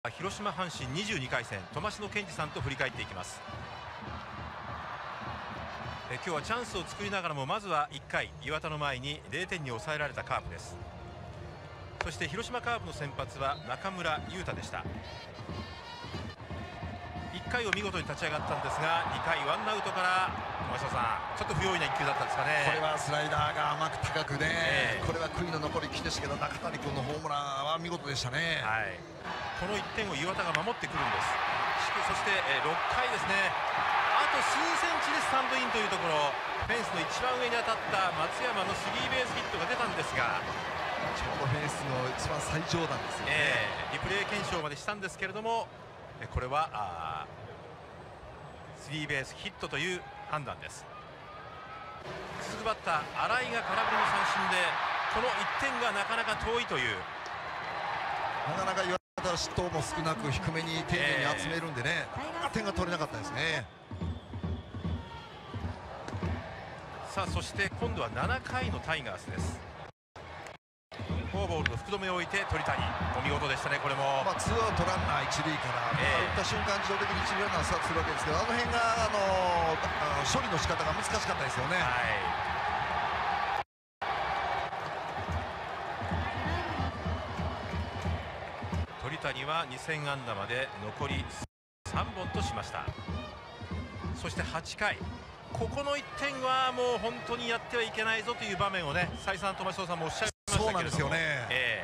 広島阪神22回戦、笘篠健二さんと振り返っていきます。今日はチャンスを作りながらも、まずは1回岩田の前に0点に抑えられたカープです。そして広島カープの先発は中村優太でした。1回を見事に立ち上がったんですが、2回ワンアウトから笘篠さん、ちょっと不用意な1球だったんですかね。 これはスライダーが甘く高くね、これは悔いの残る気でしたけど、中谷君のホームランは見事でしたね。 はい、この1点を岩田が守ってくるんです。そして6回ですね、あと数センチでスタンドインというところ、フェンスの一番上に当たった松山のスリーベースヒットが出たんですが、 ちょうどフェンスの一番最上段ですよね。 リプレイ検証までしたんですけれども、これはスリーベースヒットという判断です。続くバッター新井が空振りの三振で、この1点がなかなか遠いという、 なかなか岩田失投も少なく低めに丁寧に集めるんでね、点が取れなかったですね。 さあ、そして今度は7回のタイガースです。フォアボールの福留を置いて鳥谷、お見事でしたね。これもツーアウトランナー一塁から、打った瞬間自動的に一塁ランナースタートするわけですけど、あの辺が処理の仕方が難しかったですよね。 鳥谷は2000安打まで残り3本としました。そして8回、ここの1点はもう本当にやってはいけないぞという場面をね、再三笘篠さんもおっしゃいましたけれども、 そうなんですよね。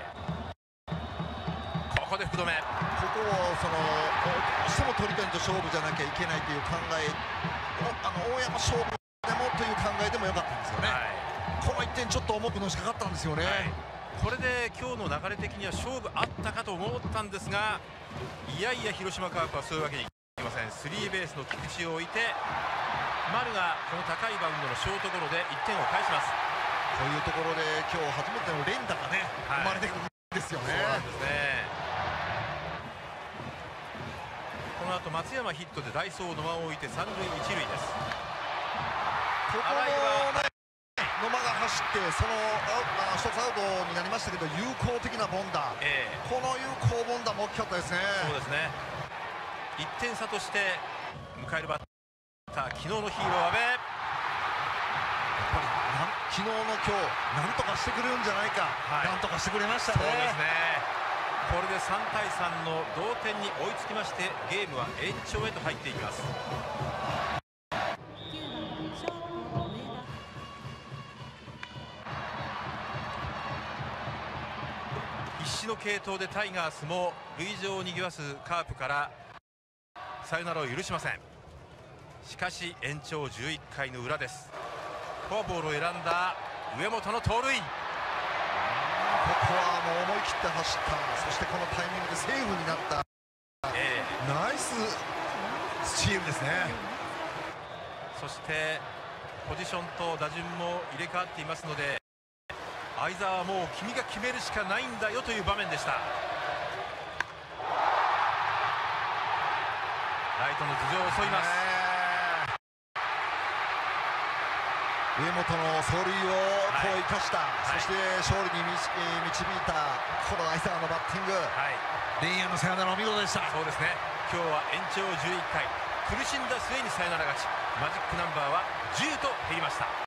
ここで福留、 ここをどうしても鳥谷と勝負じゃなきゃいけないという考え、大山勝負でもという考えでもよかったんですよね。この1点ちょっと重くのしかかったんですよね。 これで今日の流れ的には勝負あったかと思ったんですが、いやいや広島カープはそういうわけにいきません。スリーベースの菊池を置いて、丸がこの高いバウンドのショートゴロで1点を返します。 こういうところで今日初めての連打がね、生まれてくるんですよね。 そうなんですね。この後松山ヒットで代走野間を置いて三塁一塁です。 ここもね、野間が走って、一つアウトになりましたけど、有効的な凡打、この有効凡打も大きかったですね。 そうですね。1点差として迎えるバッター、昨日のヒーロー阿部、やっぱり昨日の今日なんとかしてくれるんじゃないか、なんとかしてくれましたね。 そうですね。これで3対3の同点に追いつきまして、ゲームは延長へと入っていきます。必死の継投でタイガースも塁上をにぎわすカープからサヨナラを許しません。しかし延長11回の裏です。フォアボールを選んだ上本の盗塁、 ここはもう思い切って走った、そしてこのタイミングでセーフになった、ナイススチールですね。 そしてポジションと打順も入れ替わっていますので、相澤はもう君が決めるしかないんだよという場面でした。ライトの頭上を襲います。 上本の走塁を生かした、そして勝利に導いたこの相澤のバッティング、レイヤーのサヨナラお見事でした。 そうですね。今日は延長11回、苦しんだ末にサヨナラ勝ち、マジックナンバーは10と減りました。